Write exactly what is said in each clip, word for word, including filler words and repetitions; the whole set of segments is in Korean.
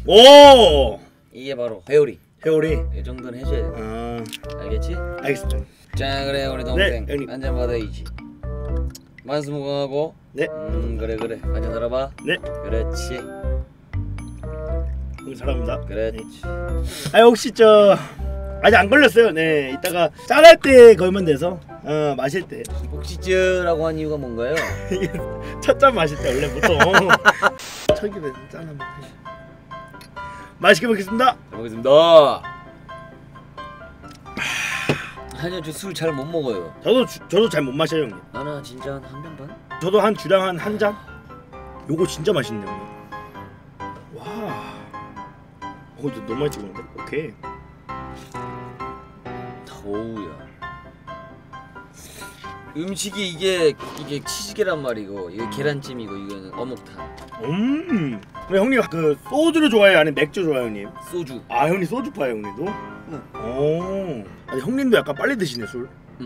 오! 이게 바로 회오리. 회오리. 이 정도는 해줘야 돼. 아, 알겠지? 알겠습니다. 자 그래 우리 동생 네, 한잔 받아야지. 만수무강하고. 네. 음 그래 그래 한잔 들어봐. 네. 그렇지. 응, 사랑합니다. 그렇지. 아 혹시 저 아직 안 걸렸어요. 네, 이따가 짠할 때 걸면 돼서 어 마실 때. 복시즈라고 한 이유가 뭔가요? 첫 잔 마실 때 원래 보통 천기는 짠 한번 하시. 맛있게 먹겠습니다. 잘 먹겠습니다. 아니요 저 술 잘 못 먹어요. 저도 주, 저도 잘 못 마셔요 형님. 나는 진짜 한 한 병 반? 저도 한 주량 한 한 잔. 요거 진짜 맛있네요 형님. 와. 어 이거 너무 많이 찍었는데? 오케이. 더우야. 음식이 이게 이게 치즈계란 말이고 이게 계란찜이고 이거는 어묵탕. 음. 근데 형님 그 소주를 좋아해요 아니면 맥주 좋아해요 형님? 소주. 아 형님 소주파예요 형님도? 응. 오. 아니 형님도 약간 빨리 드시네 술. 응.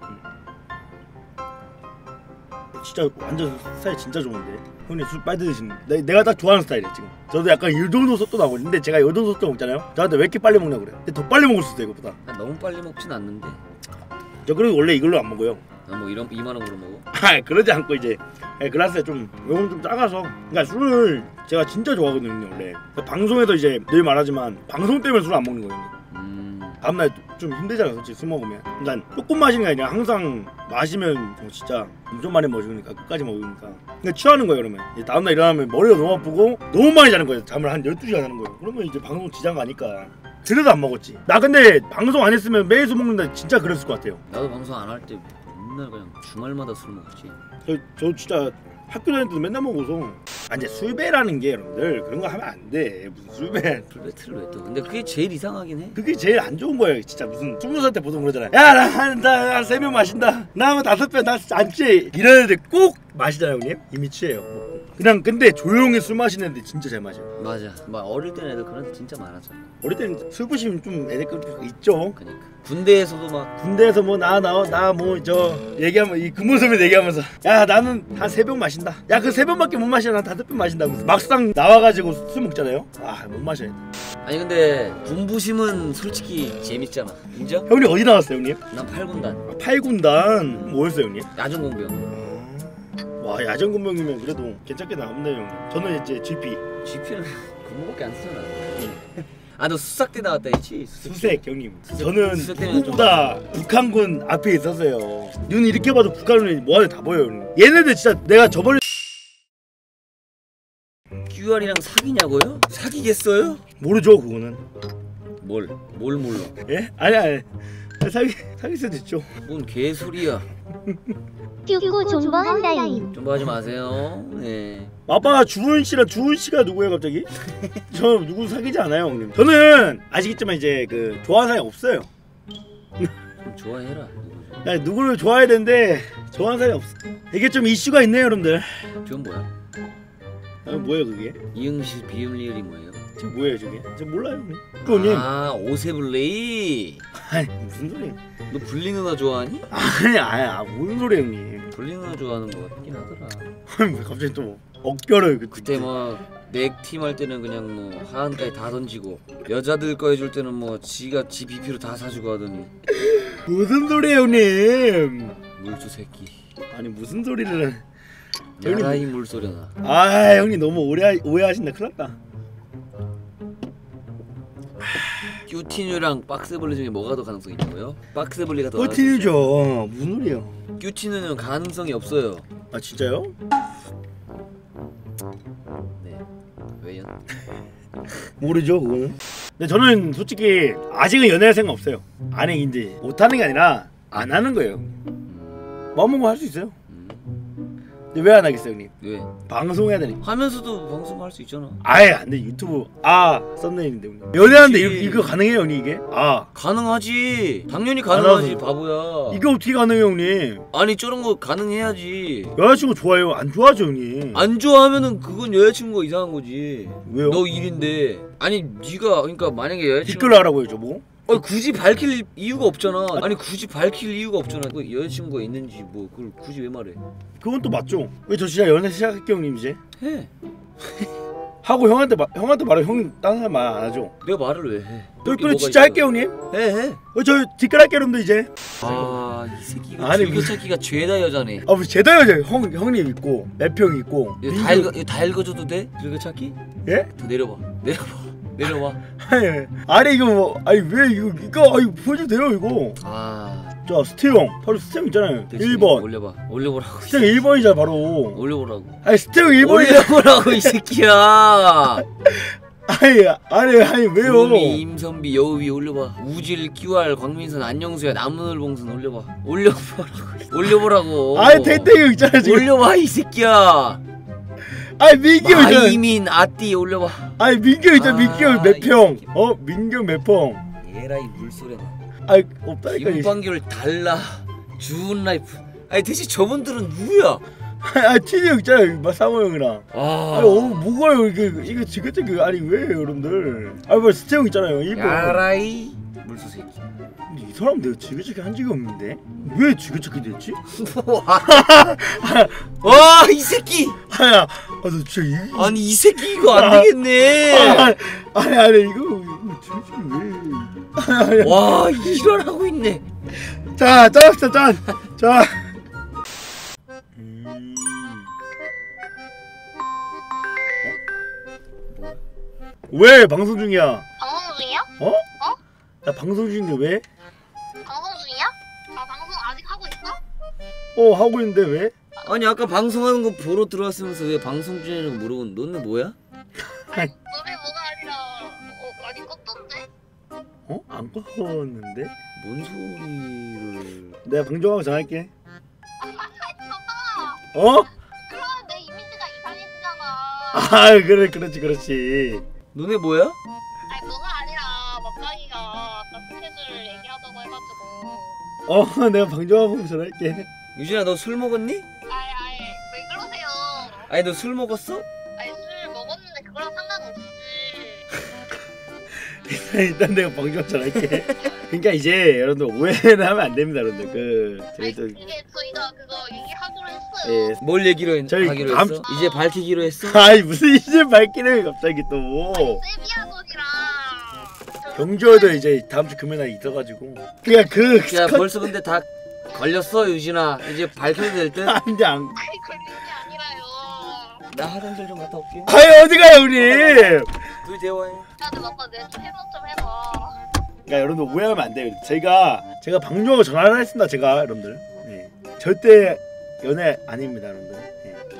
진짜 완전 스타일 진짜 좋은데 형님 술 빨리 드시는 내, 내가 딱 좋아하는 스타일이야 지금. 저도 약간 이 정도 속도 나고 근데 제가 이 정도 속도 먹잖아요. 저한테 왜 이렇게 빨리 먹냐 그래. 근데 더 빨리 먹을 수 있어 이거보다. 너무 빨리 먹진 않는데. 저 그리고 원래 이걸로 안 먹어요. 나 뭐 이런 이만한 걸로 먹어? 아 그러지 않고 이제 글라스에 좀 요건 좀 작아서. 그러니까 술을 제가 진짜 좋아하거든요 원래. 방송에서 이제 늘 말하지만 방송 때문에 술 안 먹는 거예요. 음. 다음날 좀 힘들잖아 솔직히 술 먹으면. 그러니까 조금 마시는 게 아니라 항상 마시면 뭐 진짜 엄청 많이 먹으니까 끝까지 먹으니까 그러니까 취하는 거예요. 그러면 이제 다음날 일어나면 머리가 너무 아프고 너무 많이 자는 거예요. 잠을 한 열두 시간 자는 거예요. 그러면 이제 방송 지장 가니까 그래도 안 먹었지. 나 근데 방송 안 했으면 매일 술 먹는다 진짜 그랬을 것 같아요. 나도 방송 안 할 때 맨날 그냥 주말마다 술 먹었지. 저, 저 진짜 학교 다닐 때도 맨날 먹어서. 아 이제 술배라는 게 여러분들 그런 거 하면 안 돼. 무슨 술배. 풀배틀을 왜 또? 근데 그게 제일 이상하긴 해. 그게 제일 안 좋은 거예요. 진짜 무슨 스무 살 때 보통 그러잖아요. 야나한 세 병 마신다. 나 뭐 다섯 병 나 안 취해. 이런 애들 꼭 마시잖아요 형님. 이미 취해요. 그냥 근데 조용히 술 마시는 애들 진짜 잘 마셔요. 맞아. 막 어릴 때는 애들 그런 애 진짜 많았잖아. 어릴 때는 술 부심 좀 애들 그 있죠. 그니까 군대에서도 막 군대에서 뭐 나 나 나 뭐 저 얘기하면 이 근무소에 얘기하면서 야 나는 한 세 병 마신다. 야 그 세 병밖에 못 마시나 난 다섯 병 마신다고. 막상 나와가지고 술 먹잖아요. 아 못 마셔야 돼. 아니 근데 군부심은 솔직히 재밌잖아. 인정? 형님 어디 나왔어요 형님? 난 팔 군단. 아, 팔 군단 뭐였어요 형님? 야전공병. 와 야전공병이면 그래도 괜찮게 나왔네요 형님. 저는 이제 지피. 지피는 근무밖에 안 쓰잖아. 아 너 수색대 나왔다 했지? 수색 형님. 저는 수색 때문에 누구보다 북한군 앞에 있었어요. 눈 이렇게 봐도 북한군이 뭐하는 다 보여요 형님. 얘네들 진짜 내가 저번에 큐알이랑 사귀냐고요? 사귀겠어요? 모르죠 그거는. 뭘? 뭘 몰라? 예? 아니 아니 사기 사귈 수도 있죠. 뭔 개소리야. 큐고 존버한다임. 좀 하지 마세요. 네. 아빠가 주은 씨랑 주은 씨가 누구예요 갑자기? 저 누구 사귀지 않아요 형님. 저는 아시겠지만 이제 그 좋아하는 사람이 없어요. 좀 좋아해라. 누구죠? 야, 누구를 좋아해야 되는데 좋아하는 사람이 없어. 이게 좀 이슈가 있네요 여러분들. 저건 뭐야? 아, 뭐예요 그게? 이응시 비음리을이 뭐예요? 지금 뭐예요 저게? 저 몰라요 형님. 형님. 아 오세블레이. 아니 무슨 소리야? 너 블리 누나 좋아하니? 아니 아니 아 무슨 소리야 형님. 블리 누나 좋아하는 거 같긴 하더라. 왜 갑자기 또 억결을 그 그때 뭐 맥팀 할 때는 그냥 뭐 하한까지 다 던지고 여자들 거 해줄 때는 뭐 지가 지 비피로 다 사주고 하더니 무슨 소리야 형님? 물주 새끼. 아니 무슨 소리를? 야라이 물소리나. 아 형님 너무 오해 오해하신다. 큰일났다. 큐티뉴랑 박스블리 중에 뭐가 더 가능성이 있냐고요? 박스블리가 더. 큐티뉴죠. 무슨 소리예요? 큐티뉴는 가능성이 없어요. 아 진짜요? 네. 왜요? 모르죠 그거는. 근데 저는 솔직히 아직은 연애할 생각 없어요. 아니 이제 못하는 게 아니라 안 하는 거예요. 마음먹으면 할 수 있어요. 근데 왜 안 하겠어요 형님? 왜? 방송해야 되니까. 하면서도 방송할 수 있잖아. 아예 안돼. 유튜브 아 썸네일인데 형님. 연애하는데 이거, 이거 가능해요 형님 이게? 아 가능하지. 당연히 가능하지 알아서. 바보야. 이게 어떻게 가능해요 형님? 아니 저런 거 가능해야지. 여자친구 좋아해요? 안 좋아하죠 형님? 안 좋아하면은 그건 여자친구가 이상한 거지. 왜요? 너 일인데. 아니 네가 그러니까 만약에 여자친구 댓글 하라고요 저보고? 아니 굳이 밝힐 이유가 없잖아. 아니 굳이 밝힐 이유가 없잖아. 그 여자친구가 있는지 뭐 그걸 굳이 왜 말해? 그건 또 맞죠. 왜 저 진짜 연애 시작할게요 형님 이제? 해. 하고 형한테 마, 형한테 말해 형 다른 사람 말 안 하죠. 내가 말을 왜 해? 또 여기 그래 뭐가 진짜 있어? 할게요 형님. 해 해. 어, 저 뒷글 할게요 여러분들 이제. 아 이 새끼가 아니, 즐겨찾기가 죄다 여자네. 아 무슨 제다 여자 형 형님 있고 맵형 있고. 이거 민규- 다 읽어 이거 다 읽어줘도 돼? 즐겨찾기? 예? 더 내려봐 내려봐 내려봐. 아니 아니 이거 뭐 아니 왜 이거 이거 아니 보여줘도 돼요 이거. 아 자 스테형 바로 스테형 있잖아요. 됐지. 일 번. 올려봐 올려보라고. 스테형 일 번이잖아 바로. 올려보라고. 아니 스테형 일 번이잖아. 올려보라고 이 새끼야. 아니 아니 아니 왜요? 구름이 임선비 여우비 올려봐. 우질 끼왈 광민선 안녕수야 나무늘봉선 올려봐. 올려보라고. 올려보라고. 아니 태태형 있잖아 지금. 올려봐 이 새끼야. 아니 민규 있잖아. 마이민 아띠 올려봐. 아니 민규 있잖아. 아, 민규 몇 평? 어 민규 몇 평? 에라이 물소리나. 아니 없다니까. 이- 김광규를 달라. 주은 라이프. 아니 대체 저분들은 누구야? 아 티니 형 있잖아요. 막 상호 형이랑. 아. 아니 어 뭐가요 이게 이거 지긋지긋 아니 왜 여러분들? 아니 뭐 스테형 있잖아요. 일 번. 야라이 물소 새끼. 근데 이 사람 내가 지긋지긋 한 적이 없는데 왜 지긋지긋 됐지? 와 이 새끼. 아야, 아너 진짜 이. 아니 이 새끼 이거 안 되겠네. 아니 아니 아니 이거 이거 지긋지긋 왜? 와 일어나고 있네. 자, 짠, 짠, 짠, 자. 음. 어? 왜 방송 중이야? 방송 중이야? 어? 나 방송 중인데 왜? 방송 중이야? 아 방송 아직 하고 있어? 어 하고 있는데 왜? 아니 아까 방송하는 거 보러 들어왔으면서 왜 방송 중이라고 물어본 너네 뭐야? 노래 뭐가 아니라 어 많이 껐던데? 어? 안 껐는데? 뭔 소리를. 내가 방송하고 전화할게. 봐봐. 어? 그러면 내 이미지가 이상해지잖아. 아 그래 그렇지 그렇지. 너네 뭐야? 아니 너가 아니라 막강이가 아까 스케줄 얘기하자고 해가지고. 어 내가 방송하고 전화할게. 유진아 너 술 먹었니? 아예 아예 왜 그러세요? 아니 너 술 먹었어? 아니 술 먹었는데 그거랑 상관없지. 일단 내가 방송 전화할게. 그러니까 이제 여러분들 오해는 하면 안 됩니다 여러분들. 그 저희 아니 또 이게 저희가 그거 얘기하기로 했어요. 예. 뭘 얘기로 했, 저희 하기로 감- 했어? 이제 밝히기로 했어? 아이 무슨 이제 밝히네 갑자기 또. 세비야돈이랑 경주에도 이제 다음 주 금요일 날 있어가지고. 그니까 그. 야 스컷- 벌써 근데 다 걸렸어 유진아. 이제 밝혀도 될 듯? 안돼 안. 아니 걸리는 게 아니라요. 나 화장실 좀 갔다 올게. 아이 어디 가요 우리? 둘이 대화해. 야 근데 맞다 내가 좀 해본 좀 해봐. 그러니까 여러분들 오해하면 안 돼요. 제가 제가 방송하고 전화를 했습니다. 제가 여러분들. 예. 절대 연애 아닙니다 여러분들. 예.